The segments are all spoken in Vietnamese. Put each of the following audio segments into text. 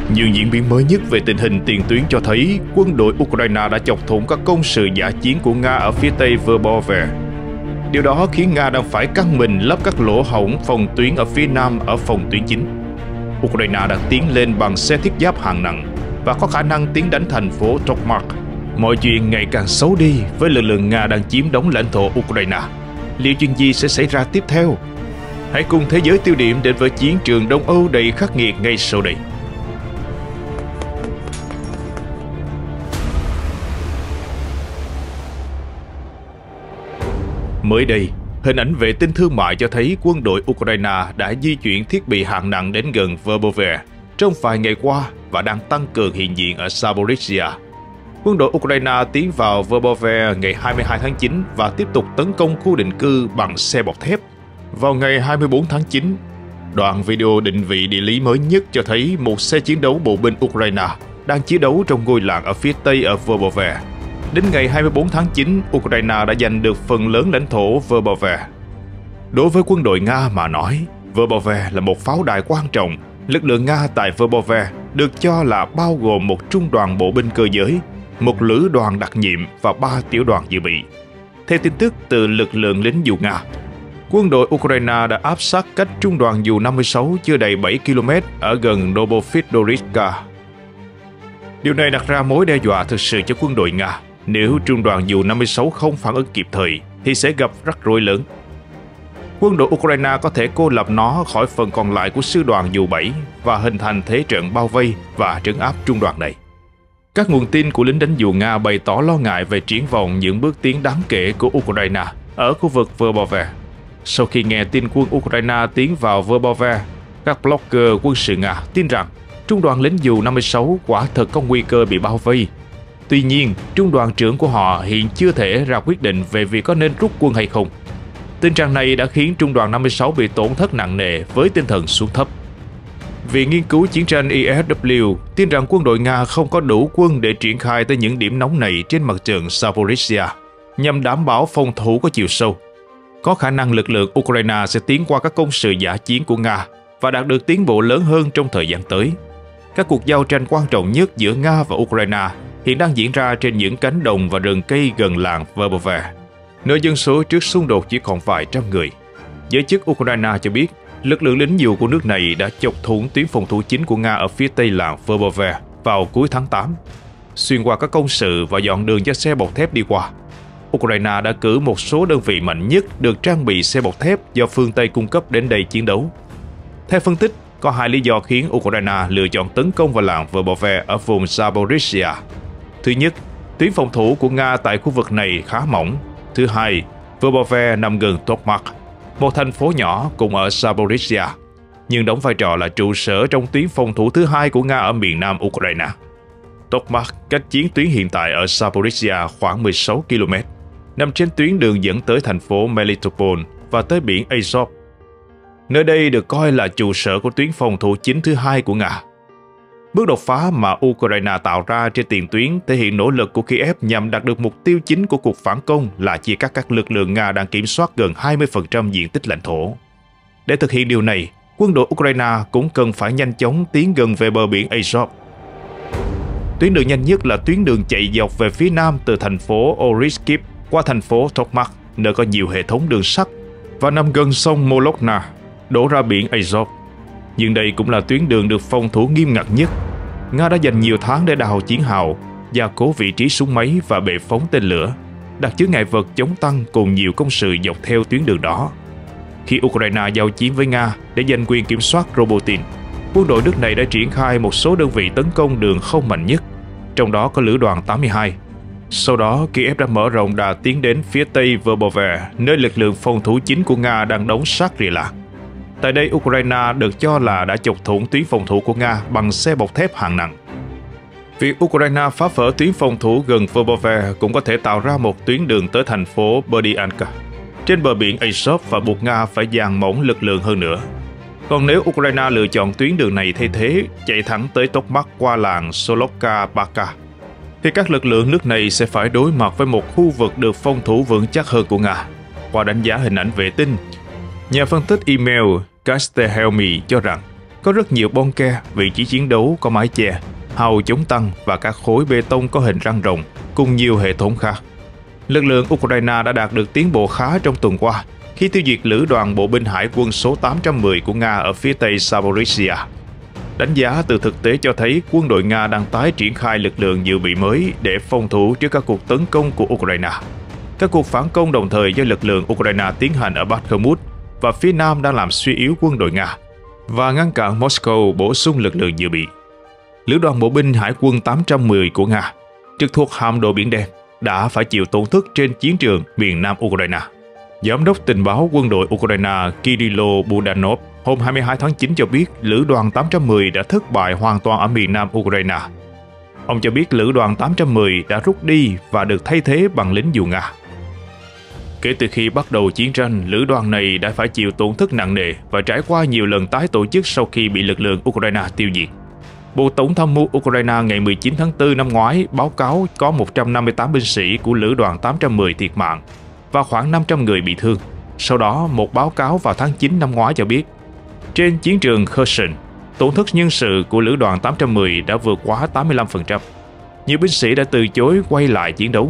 Những diễn biến mới nhất về tình hình tiền tuyến cho thấy quân đội Ukraine đã chọc thủng các công sự dã chiến của Nga ở phía tây Verbove. Điều đó khiến Nga đang phải căng mình lấp các lỗ hổng phòng tuyến ở phía nam ở phòng tuyến chính. Ukraine đã tiến lên bằng xe thiết giáp hạng nặng và có khả năng tiến đánh thành phố Tokmak. Mọi chuyện ngày càng xấu đi với lực lượng Nga đang chiếm đóng lãnh thổ Ukraine. Liệu chuyện gì sẽ xảy ra tiếp theo? Hãy cùng thế giới tiêu điểm đến với chiến trường Đông Âu đầy khắc nghiệt ngay sau đây. Mới đây, hình ảnh vệ tinh thương mại cho thấy quân đội Ukraine đã di chuyển thiết bị hạng nặng đến gần Verbove trong vài ngày qua và đang tăng cường hiện diện ở Zaporizhzhia. Quân đội Ukraine tiến vào Verbove ngày 22 tháng 9 và tiếp tục tấn công khu định cư bằng xe bọc thép. Vào ngày 24 tháng 9, đoạn video định vị địa lý mới nhất cho thấy một xe chiến đấu bộ binh Ukraine đang chiến đấu trong ngôi làng ở phía tây ở Verbove. Đến ngày 24 tháng 9, Ukraine đã giành được phần lớn lãnh thổ Verbove. Đối với quân đội Nga mà nói, Verbove là một pháo đài quan trọng. Lực lượng Nga tại Verbove được cho là bao gồm một trung đoàn bộ binh cơ giới, một lữ đoàn đặc nhiệm và 3 tiểu đoàn dự bị. Theo tin tức từ lực lượng lính dù Nga, quân đội Ukraine đã áp sát cách trung đoàn dù 56 chưa đầy 7 km ở gần Novofedorivka. Điều này đặt ra mối đe dọa thực sự cho quân đội Nga. Nếu trung đoàn dù 56 không phản ứng kịp thời thì sẽ gặp rắc rối lớn. Quân đội Ukraine có thể cô lập nó khỏi phần còn lại của sư đoàn dù 7 và hình thành thế trận bao vây và trấn áp trung đoàn này. Các nguồn tin của lính đánh dù Nga bày tỏ lo ngại về triển vọng những bước tiến đáng kể của Ukraine ở khu vực Verbove. Sau khi nghe tin quân Ukraine tiến vào Verbove, các blogger quân sự Nga tin rằng trung đoàn lính dù 56 quả thực có nguy cơ bị bao vây. Tuy nhiên, trung đoàn trưởng của họ hiện chưa thể ra quyết định về việc có nên rút quân hay không. Tình trạng này đã khiến trung đoàn 56 bị tổn thất nặng nề với tinh thần xuống thấp. Viện nghiên cứu chiến tranh ISW tin rằng quân đội Nga không có đủ quân để triển khai tới những điểm nóng này trên mặt trận Zaporizhzhia nhằm đảm bảo phòng thủ có chiều sâu. Có khả năng lực lượng Ukraine sẽ tiến qua các công sự dã chiến của Nga và đạt được tiến bộ lớn hơn trong thời gian tới. Các cuộc giao tranh quan trọng nhất giữa Nga và Ukraine hiện đang diễn ra trên những cánh đồng và rừng cây gần làng Verbove, nơi dân số trước xung đột chỉ còn vài trăm người. Giới chức Ukraine cho biết lực lượng lính dù của nước này đã chọc thủng tuyến phòng thủ chính của Nga ở phía tây làng Verbove vào cuối tháng 8, xuyên qua các công sự và dọn đường cho xe bọc thép đi qua. Ukraine đã cử một số đơn vị mạnh nhất được trang bị xe bọc thép do phương Tây cung cấp đến đây chiến đấu. Theo phân tích, có hai lý do khiến Ukraine lựa chọn tấn công vào làng Verbove ở vùng Zaporizhzhia. Thứ nhất, tuyến phòng thủ của Nga tại khu vực này khá mỏng. Thứ hai, Verbove nằm gần Tokmak, một thành phố nhỏ cũng ở Zaporizhzhia, nhưng đóng vai trò là trụ sở trong tuyến phòng thủ thứ hai của Nga ở miền nam Ukraine. Tokmak cách chiến tuyến hiện tại ở Zaporizhzhia khoảng 16 km, nằm trên tuyến đường dẫn tới thành phố Melitopol và tới biển Azov. Nơi đây được coi là trụ sở của tuyến phòng thủ chính thứ hai của Nga. Bước đột phá mà Ukraine tạo ra trên tiền tuyến thể hiện nỗ lực của Kiev nhằm đạt được mục tiêu chính của cuộc phản công là chia cắt các lực lượng Nga đang kiểm soát gần 20% diện tích lãnh thổ. Để thực hiện điều này, quân đội Ukraine cũng cần phải nhanh chóng tiến gần về bờ biển Azov. Tuyến đường nhanh nhất là tuyến đường chạy dọc về phía nam từ thành phố Oryskivka qua thành phố Tokmak, nơi có nhiều hệ thống đường sắt và nằm gần sông Molokna, đổ ra biển Azov. Nhưng đây cũng là tuyến đường được phòng thủ nghiêm ngặt nhất. Nga đã dành nhiều tháng để đào chiến hào, gia cố vị trí súng máy và bệ phóng tên lửa, đặt chướng ngại vật chống tăng cùng nhiều công sự dọc theo tuyến đường đó. Khi Ukraine giao chiến với Nga để giành quyền kiểm soát Robotin, quân đội nước này đã triển khai một số đơn vị tấn công đường không mạnh nhất, trong đó có lữ đoàn 82. Sau đó, Kiev đã mở rộng đà tiến đến phía tây Verbove, nơi lực lượng phòng thủ chính của Nga đang đóng sát rìa làng. Tại đây, Ukraine được cho là đã chọc thủng tuyến phòng thủ của Nga bằng xe bọc thép hạng nặng. Việc Ukraine phá vỡ tuyến phòng thủ gần Verbove cũng có thể tạo ra một tuyến đường tới thành phố Berdyansk trên bờ biển Azov và buộc Nga phải dàn mỏng lực lượng hơn nữa. Còn nếu Ukraine lựa chọn tuyến đường này thay thế, chạy thẳng tới Tokmak qua làng Solovka-Baka, thì các lực lượng nước này sẽ phải đối mặt với một khu vực được phòng thủ vững chắc hơn của Nga. Qua đánh giá hình ảnh vệ tinh, nhà phân tích email Castellhelmi cho rằng Có rất nhiều bunker, vị trí chiến đấu có mái che, hào chống tăng và các khối bê tông có hình răng rồng, cùng nhiều hệ thống khác. Lực lượng Ukraine đã đạt được tiến bộ khá trong tuần qua khi tiêu diệt lữ đoàn bộ binh hải quân số 810 của Nga ở phía tây Zaporizhia. Đánh giá từ thực tế cho thấy quân đội Nga đang tái triển khai lực lượng dự bị mới để phòng thủ trước các cuộc tấn công của Ukraine. Các cuộc phản công đồng thời do lực lượng Ukraine tiến hành ở Bakhmut và phía nam đang làm suy yếu quân đội Nga và ngăn cản Moscow bổ sung lực lượng dự bị. Lữ đoàn bộ binh hải quân 810 của Nga, trực thuộc hạm đội Biển Đen, đã phải chịu tổn thất trên chiến trường miền nam Ukraine. Giám đốc tình báo quân đội Ukraine Kirilo Budanov hôm 22 tháng 9 cho biết lữ đoàn 810 đã thất bại hoàn toàn ở miền nam Ukraine. Ông cho biết lữ đoàn 810 đã rút đi và được thay thế bằng lính dù Nga. Kể từ khi bắt đầu chiến tranh, lữ đoàn này đã phải chịu tổn thất nặng nề và trải qua nhiều lần tái tổ chức sau khi bị lực lượng Ukraine tiêu diệt. Bộ Tổng tham mưu Ukraine ngày 19 tháng 4 năm ngoái báo cáo có 158 binh sĩ của lữ đoàn 810 thiệt mạng và khoảng 500 người bị thương. Sau đó, một báo cáo vào tháng 9 năm ngoái cho biết, trên chiến trường Kherson, tổn thất nhân sự của lữ đoàn 810 đã vượt quá 85%. Nhiều binh sĩ đã từ chối quay lại chiến đấu.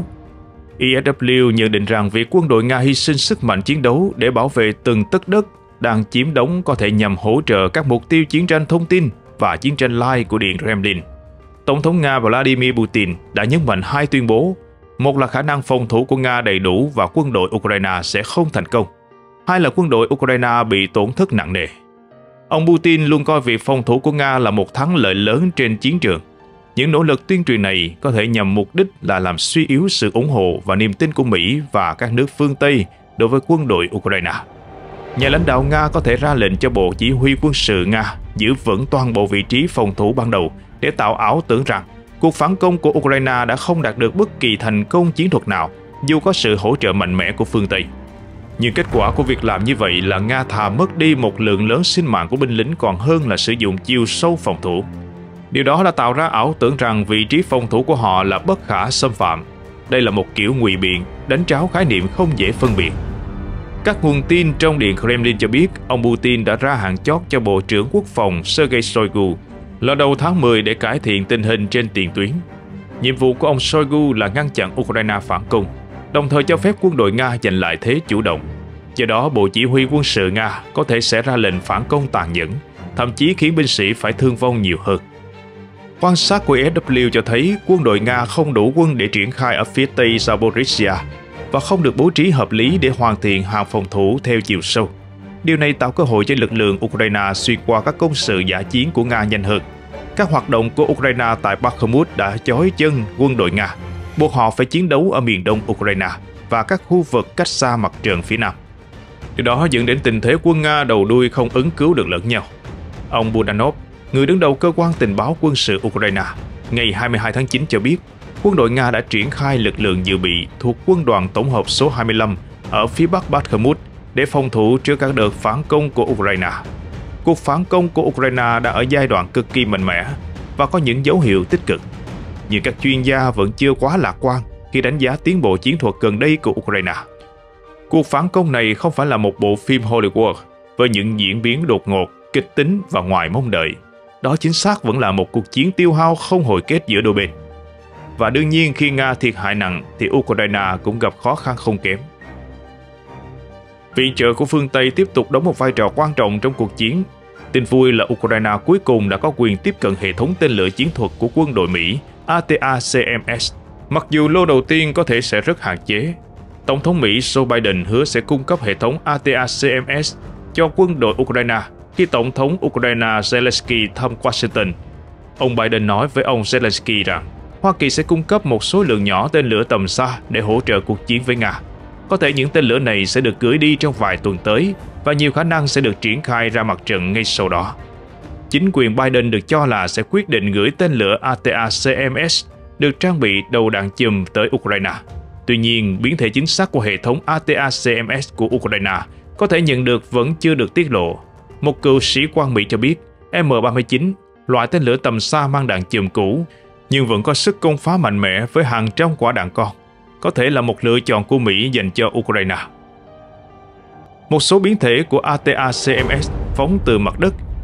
ISW nhận định rằng việc quân đội Nga hy sinh sức mạnh chiến đấu để bảo vệ từng tấc đất đang chiếm đóng có thể nhằm hỗ trợ các mục tiêu chiến tranh thông tin và chiến tranh live của Điện Kremlin. Tổng thống Nga Vladimir Putin đã nhấn mạnh hai tuyên bố. Một là khả năng phòng thủ của Nga đầy đủ và quân đội Ukraine sẽ không thành công. Hai là quân đội Ukraine bị tổn thất nặng nề. Ông Putin luôn coi việc phòng thủ của Nga là một thắng lợi lớn trên chiến trường. Những nỗ lực tuyên truyền này có thể nhằm mục đích là làm suy yếu sự ủng hộ và niềm tin của Mỹ và các nước phương Tây đối với quân đội Ukraine. Nhà lãnh đạo Nga có thể ra lệnh cho Bộ Chỉ huy quân sự Nga giữ vững toàn bộ vị trí phòng thủ ban đầu để tạo ảo tưởng rằng cuộc phản công của Ukraine đã không đạt được bất kỳ thành công chiến thuật nào dù có sự hỗ trợ mạnh mẽ của phương Tây. Nhưng kết quả của việc làm như vậy là Nga thà mất đi một lượng lớn sinh mạng của binh lính còn hơn là sử dụng chiêu sâu phòng thủ. Điều đó là tạo ra ảo tưởng rằng vị trí phòng thủ của họ là bất khả xâm phạm. Đây là một kiểu ngụy biện, đánh tráo khái niệm không dễ phân biệt. Các nguồn tin trong Điện Kremlin cho biết ông Putin đã ra hạn chót cho Bộ trưởng Quốc phòng Sergei Shoigu là đầu tháng 10 để cải thiện tình hình trên tiền tuyến. Nhiệm vụ của ông Shoigu là ngăn chặn Ukraine phản công, đồng thời cho phép quân đội Nga giành lại thế chủ động. Do đó, Bộ Chỉ huy quân sự Nga có thể sẽ ra lệnh phản công tàn nhẫn, thậm chí khiến binh sĩ phải thương vong nhiều hơn. Quan sát của ISW cho thấy quân đội Nga không đủ quân để triển khai ở phía tây Zaporizhia và không được bố trí hợp lý để hoàn thiện hàng phòng thủ theo chiều sâu. Điều này tạo cơ hội cho lực lượng Ukraine xuyên qua các công sự dã chiến của Nga nhanh hơn. Các hoạt động của Ukraine tại Bakhmut đã chói chân quân đội Nga, buộc họ phải chiến đấu ở miền đông Ukraine và các khu vực cách xa mặt trận phía nam. Điều đó dẫn đến tình thế quân Nga đầu đuôi không ứng cứu được lẫn nhau. Ông Budanov, người đứng đầu cơ quan tình báo quân sự Ukraine, ngày 22 tháng 9 cho biết quân đội Nga đã triển khai lực lượng dự bị thuộc quân đoàn tổng hợp số 25 ở phía bắc Bakhmut để phòng thủ trước các đợt phản công của Ukraine. Cuộc phản công của Ukraine đã ở giai đoạn cực kỳ mạnh mẽ và có những dấu hiệu tích cực. Nhưng các chuyên gia vẫn chưa quá lạc quan khi đánh giá tiến bộ chiến thuật gần đây của Ukraine. Cuộc phản công này không phải là một bộ phim Hollywood với những diễn biến đột ngột, kịch tính và ngoài mong đợi. Đó chính xác vẫn là một cuộc chiến tiêu hao không hồi kết giữa đôi bên. Và đương nhiên khi Nga thiệt hại nặng thì Ukraine cũng gặp khó khăn không kém. Viện trợ của phương Tây tiếp tục đóng một vai trò quan trọng trong cuộc chiến. Tin vui là Ukraine cuối cùng đã có quyền tiếp cận hệ thống tên lửa chiến thuật của quân đội Mỹ ATACMS. Mặc dù lô đầu tiên có thể sẽ rất hạn chế, Tổng thống Mỹ Joe Biden hứa sẽ cung cấp hệ thống ATACMS cho quân đội Ukraine khi Tổng thống Ukraine Zelensky thăm Washington. Ông Biden nói với ông Zelensky rằng Hoa Kỳ sẽ cung cấp một số lượng nhỏ tên lửa tầm xa để hỗ trợ cuộc chiến với Nga. Có thể những tên lửa này sẽ được gửi đi trong vài tuần tới và nhiều khả năng sẽ được triển khai ra mặt trận ngay sau đó. Chính quyền Biden được cho là sẽ quyết định gửi tên lửa ATACMS được trang bị đầu đạn chùm tới Ukraine. Tuy nhiên, biến thể chính xác của hệ thống ATACMS của Ukraine có thể nhận được vẫn chưa được tiết lộ. Một cựu sĩ quan Mỹ cho biết M39, loại tên lửa tầm xa mang đạn chùm cũ, nhưng vẫn có sức công phá mạnh mẽ với hàng trăm quả đạn con, có thể là một lựa chọn của Mỹ dành cho Ukraine. Một số biến thể của ATACMS phóng từ mặt đất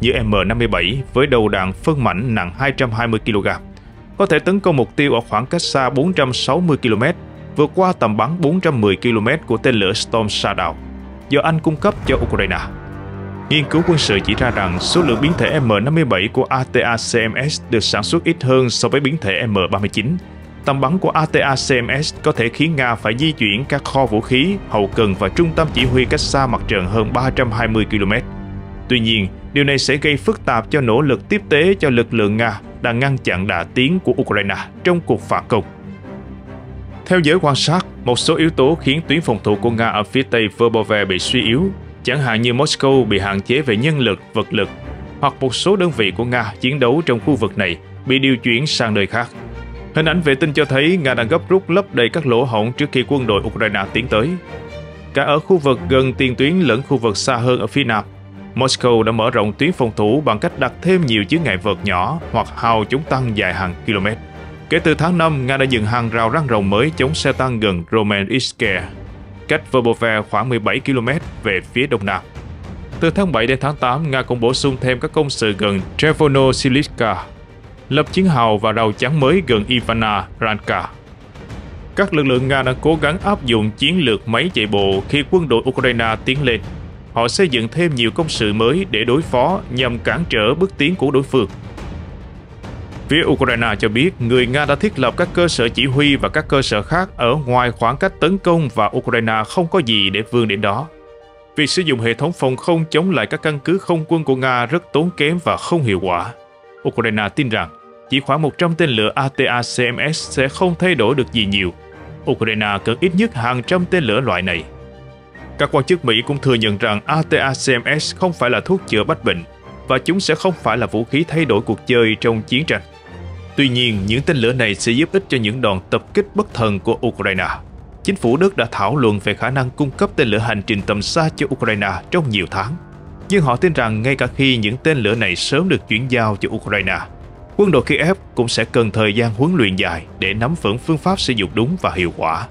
như M57 với đầu đạn phân mảnh nặng 220 kg, có thể tấn công mục tiêu ở khoảng cách xa 460 km, vượt qua tầm bắn 410 km của tên lửa Storm Shadow do Anh cung cấp cho Ukraine. Nghiên cứu quân sự chỉ ra rằng số lượng biến thể M57 của ATACMS được sản xuất ít hơn so với biến thể M39. Tầm bắn của ATACMS có thể khiến Nga phải di chuyển các kho vũ khí, hậu cần và trung tâm chỉ huy cách xa mặt trận hơn 320 km. Tuy nhiên, điều này sẽ gây phức tạp cho nỗ lực tiếp tế cho lực lượng Nga đang ngăn chặn đà tiến của Ukraine trong cuộc phản công. Theo giới quan sát, một số yếu tố khiến tuyến phòng thủ của Nga ở phía tây Verbove bị suy yếu, chẳng hạn như Moscow bị hạn chế về nhân lực, vật lực, hoặc một số đơn vị của Nga chiến đấu trong khu vực này bị điều chuyển sang nơi khác. Hình ảnh vệ tinh cho thấy Nga đang gấp rút lấp đầy các lỗ hổng trước khi quân đội Ukraine tiến tới. Cả ở khu vực gần tiền tuyến lẫn khu vực xa hơn ở phía nam, Moscow đã mở rộng tuyến phòng thủ bằng cách đặt thêm nhiều chướng ngại vật nhỏ hoặc hào chống tăng dài hàng km. Kể từ tháng 5, Nga đã dựng hàng rào răng rồng mới chống xe tăng gần Romanivske, cách Verbove khoảng 17 km về phía đông nam. Từ tháng 7 đến tháng 8, Nga cũng bổ sung thêm các công sự gần Chevonosiliska, lập chiến hào và rào chắn mới gần Ivana Ranka. Các lực lượng Nga đang cố gắng áp dụng chiến lược máy chạy bộ khi quân đội Ukraine tiến lên. Họ xây dựng thêm nhiều công sự mới để đối phó nhằm cản trở bước tiến của đối phương. Phía Ukraine cho biết người Nga đã thiết lập các cơ sở chỉ huy và các cơ sở khác ở ngoài khoảng cách tấn công và Ukraine không có gì để vươn đến đó. Việc sử dụng hệ thống phòng không chống lại các căn cứ không quân của Nga rất tốn kém và không hiệu quả. Ukraine tin rằng chỉ khoảng 100 tên lửa ATACMS sẽ không thay đổi được gì nhiều. Ukraine cần ít nhất hàng trăm tên lửa loại này. Các quan chức Mỹ cũng thừa nhận rằng ATACMS không phải là thuốc chữa bách bệnh và chúng sẽ không phải là vũ khí thay đổi cuộc chơi trong chiến tranh. Tuy nhiên, những tên lửa này sẽ giúp ích cho những đòn tập kích bất thần của Ukraine. Chính phủ Đức đã thảo luận về khả năng cung cấp tên lửa hành trình tầm xa cho Ukraine trong nhiều tháng. Nhưng họ tin rằng ngay cả khi những tên lửa này sớm được chuyển giao cho Ukraine, quân đội Kiev cũng sẽ cần thời gian huấn luyện dài để nắm vững phương pháp sử dụng đúng và hiệu quả.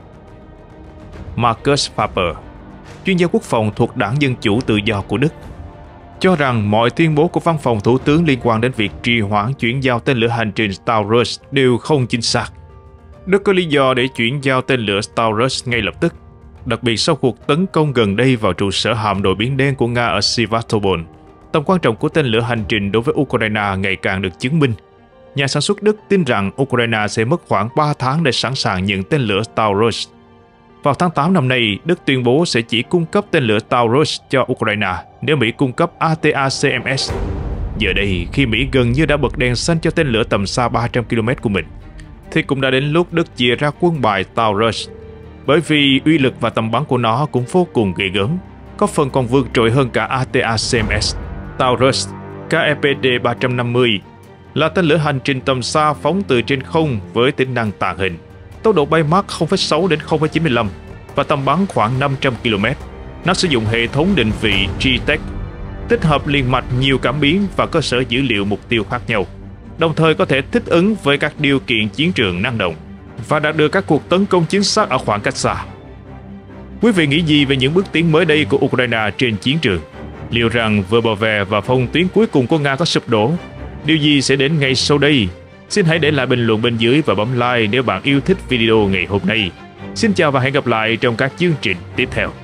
Markus Faber, chuyên gia quốc phòng thuộc Đảng Dân Chủ Tự do của Đức, cho rằng mọi tuyên bố của Văn phòng Thủ tướng liên quan đến việc trì hoãn chuyển giao tên lửa hành trình Taurus đều không chính xác. Đức có lý do để chuyển giao tên lửa Taurus ngay lập tức, đặc biệt sau cuộc tấn công gần đây vào trụ sở hạm đội Biển Đen của Nga ở Sevastopol. Tầm quan trọng của tên lửa hành trình đối với Ukraine ngày càng được chứng minh. Nhà sản xuất Đức tin rằng Ukraine sẽ mất khoảng 3 tháng để sẵn sàng nhận tên lửa Taurus. Vào tháng 8 năm nay, Đức tuyên bố sẽ chỉ cung cấp tên lửa Taurus cho Ukraine nếu Mỹ cung cấp ATACMS. Giờ đây, khi Mỹ gần như đã bật đèn xanh cho tên lửa tầm xa 300 km của mình, thì cũng đã đến lúc Đức chia ra quân bài Taurus, bởi vì uy lực và tầm bắn của nó cũng vô cùng ghê gớm, có phần còn vượt trội hơn cả ATACMS. Taurus KEPD-350 là tên lửa hành trình tầm xa phóng từ trên không với tính năng tàng hình, tốc độ bay Mach 0,6 đến 0,95 và tầm bắn khoảng 500 km. Nó sử dụng hệ thống định vị GTEC, tích hợp liền mạch nhiều cảm biến và cơ sở dữ liệu mục tiêu khác nhau, đồng thời có thể thích ứng với các điều kiện chiến trường năng động và đạt được các cuộc tấn công chính xác ở khoảng cách xa. Quý vị nghĩ gì về những bước tiến mới đây của Ukraine trên chiến trường? Liệu rằng Verbove và phòng tuyến cuối cùng của Nga có sụp đổ? Điều gì sẽ đến ngay sau đây? Xin hãy để lại bình luận bên dưới và bấm like nếu bạn yêu thích video ngày hôm nay. Xin chào và hẹn gặp lại trong các chương trình tiếp theo.